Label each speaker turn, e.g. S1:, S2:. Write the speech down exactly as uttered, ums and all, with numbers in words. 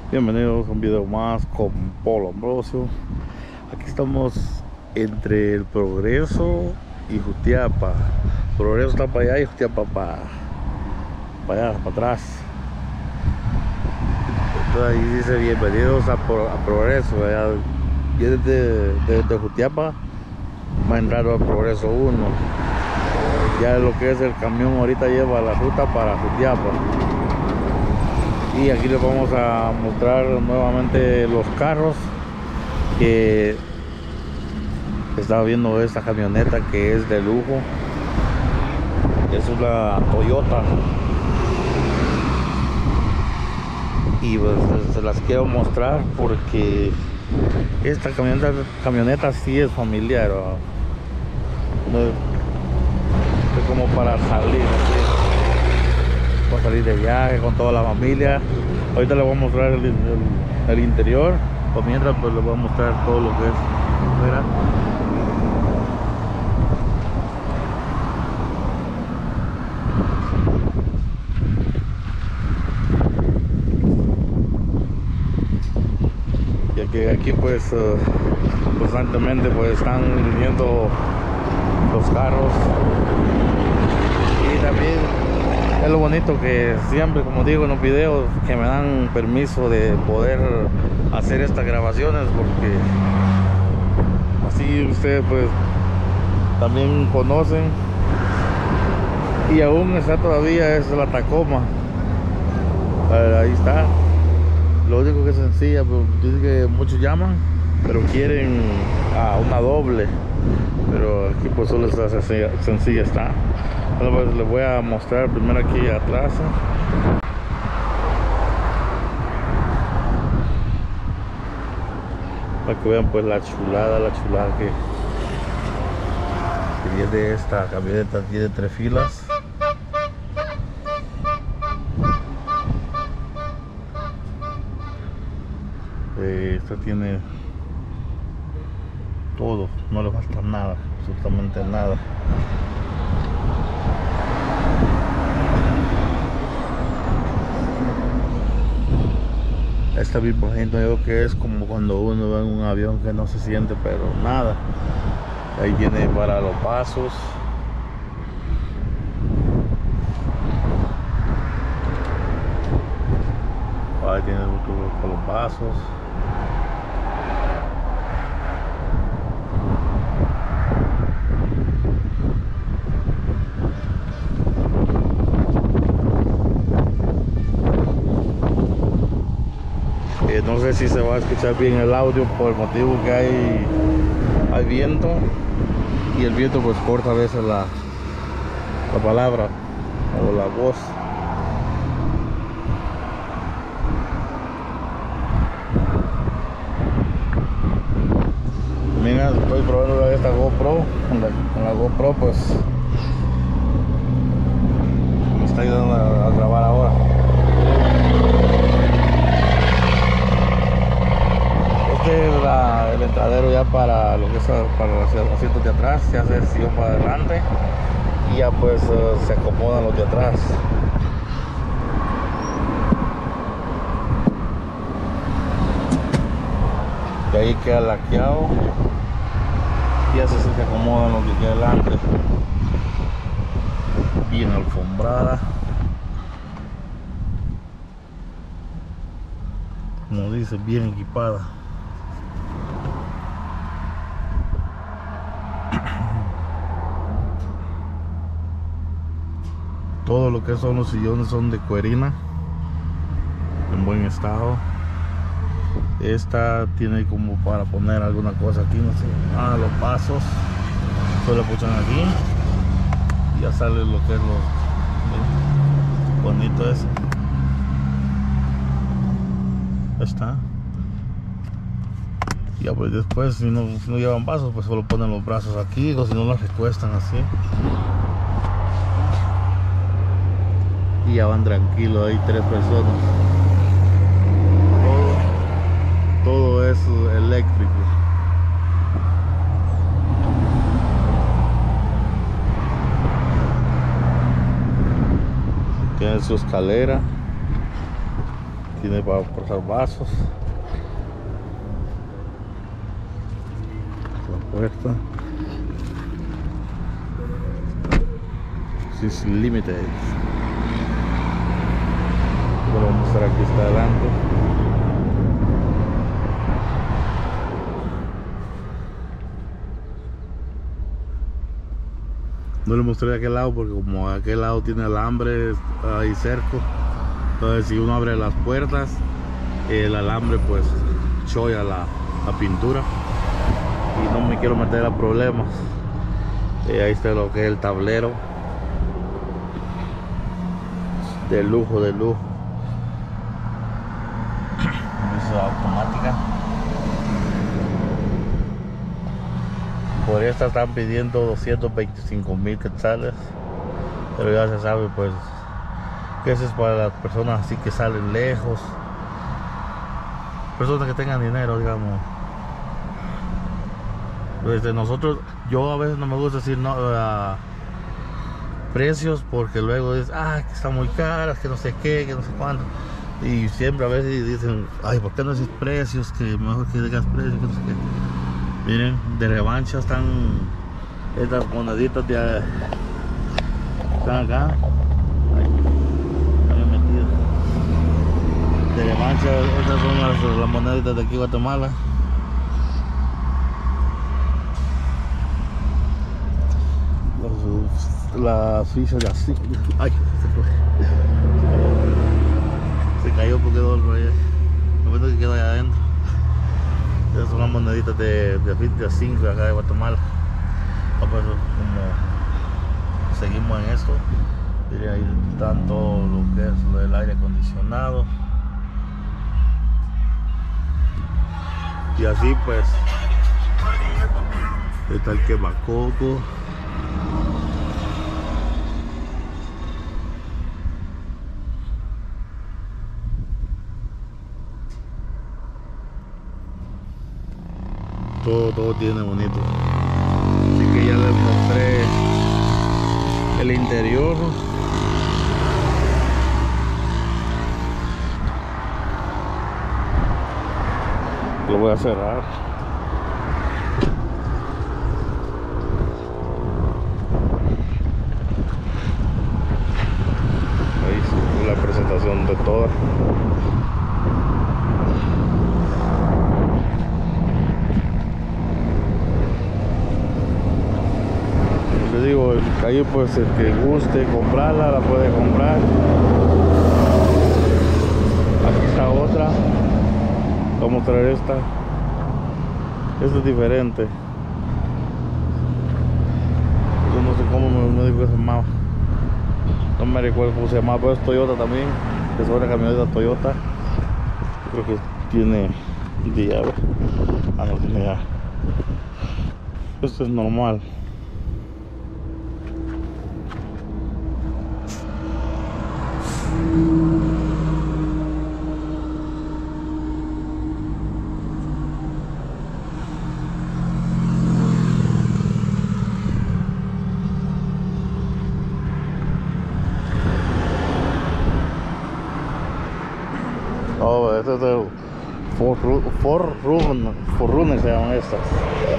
S1: Bienvenidos a un video más con Polo Ambrosio. Aquí estamos entre el Progreso y Jutiapa. Progreso está para allá y Jutiapa para, para allá, para atrás. Entonces ahí dice bienvenidos a, Pro, a Progreso. Allá, y desde, desde Jutiapa va a entrar al Progreso uno. Ya lo que es el camión ahorita lleva la ruta para Jutiapa. Y aquí les vamos a mostrar nuevamente los carros que estaba viendo. Esta camioneta que es de lujo, es una Toyota, y pues se las quiero mostrar porque esta camioneta camioneta sí es familiar, no es, es como para salir así, para salir de viaje con toda la familia. Ahorita les voy a mostrar el, el, el interior, por mientras pues les voy a mostrar todo lo que es afuera. Ya que aquí pues uh, constantemente pues están viniendo los carros, y también es lo bonito que siempre, como digo en los videos, que me dan permiso de poder hacer estas grabaciones, porque así ustedes pues también conocen. Y aún está todavía es la Tacoma, ahí está. Lo único que es sencilla, pues dice que muchos llaman pero quieren ah, una doble, pero aquí pues solo está sencilla, sencilla está. Bueno, pues les voy a mostrar primero aquí atrás, para que vean pues la chulada, la chulada que, que viene esta camioneta. Tiene tres filas. Eh, esta tiene todo, no le falta nada, absolutamente nada. Esta vibración yo que es como cuando uno va en un avión que no se siente pero nada. Ahí viene para los pasos. Ahí tiene para los pasos. Eh, no sé si se va a escuchar bien el audio por el motivo que hay, hay viento, y el viento pues corta a veces la, la palabra o la voz. Mira, estoy probando esta GoPro. Con la, con la GoPro pues me está ayudando a, a grabar ahora. Este es la, el entradero ya para lo que es para los asientos de atrás. Se hace el sillón para adelante y ya pues uh, se acomodan los de atrás. Y ahí queda laqueado y así se acomodan los de aquí adelante. Bien alfombrada, como dice, bien equipada. Todo lo que son los sillones son de cuerina, en buen estado. Esta tiene como para poner alguna cosa aquí, no sé. Ah, los pasos solo puchan aquí y ya sale lo que es lo bonito ese. Ya está. Ya pues después, si no, si no llevan pasos, pues solo ponen los brazos aquí, o si no los recuestan así y ya van tranquilos. Hay tres personas. Todo es eléctrico. Tiene su escalera. tiene para portar vasos. La puerta. This Limited. Lo voy a mostrar aquí está adelante. No le mostré de aquel lado porque como aquel lado tiene alambre ahí cerco, entonces si uno abre las puertas, el alambre pues choya la, la pintura y no me quiero meter a problemas. Eh, ahí está lo que es el tablero. De lujo, de lujo. Luz automática. Por esta están pidiendo doscientos veinticinco mil quetzales, pero ya se sabe pues que eso es para las personas así que salen lejos, personas que tengan dinero, digamos. Desde nosotros, yo a veces no me gusta decir no uh, precios porque luego es ah que están muy caras, que no sé qué, que no sé cuánto, y siempre a veces dicen ay, ¿por qué no dices precios? Que mejor que digas precios, que no sé qué. Miren, de revancha están estas moneditas de están acá. Ay, están metidas. De revancha, estas son las, las moneditas de aquí Guatemala. Las, las fichas de así. Ay, se fue. Se cayó porque quedó el rollo. Lo menos que queda allá adentro. Estas son las moneditas de, de, de cinco acá de Guatemala. Ah, pues, como seguimos en esto, miren, ahí están todo lo que es lo del aire acondicionado. Y así pues está el quemacoco. Todo, todo tiene bonito. Así que ya les mostré el interior. Lo voy a cerrar. Ahí la presentación de toda. Les digo, ahí pues el que guste comprarla la puede comprar. Aquí está otra. Voy a mostrar esta. Esta es diferente. Yo no sé cómo me, me dijo que se llamaba. No me recuerdo cómo se llamaba, pero es Toyota también. Es una camioneta Toyota. Creo que tiene de llave. Ah, no tiene llave. Esto es normal. Oh, este es el Forerunner, Forerunner se llaman estas.